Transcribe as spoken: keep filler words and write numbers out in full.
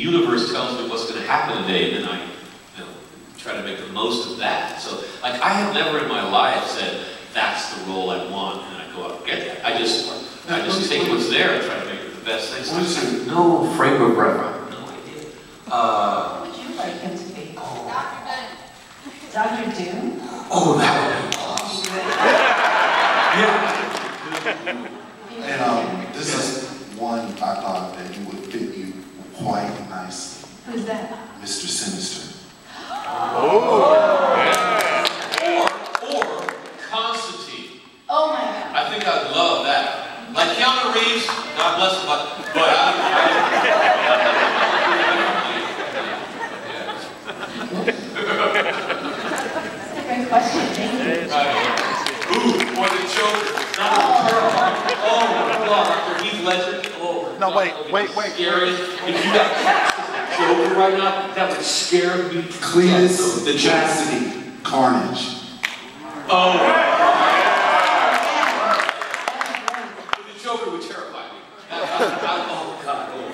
universe tells me what's going to happen today, and then I you know, try to make the most of that. So, like, I have never in my life said, that's the role I want, and I go out and get that. I just, I just take what's there and try to make it the best thing. What is it? No frame of reference. No idea. Uh, what would you like him to be? Oh. Doctor Doom? Oh, that would be awesome. Yeah. And um, this is one I thought that you would fit you quite nicely. Who's that? Mister Sinister. Oh. Yeah. Or, or Constantine. Oh my God. I think I'd love that. Like Keanu Reeves, God bless him, but, but I, That's a great question. Thank you. Right. Ooh, or the Joker. Not the terrifying. Oh my God, Doctor Heath Ledger. Oh, No, God, wait, wait, wait. Scary. If you got Joker right now, that would scare me. Cletus, the Chastity, Carnage. Oh. The Joker would terrify me. I, I, I, oh God. Oh.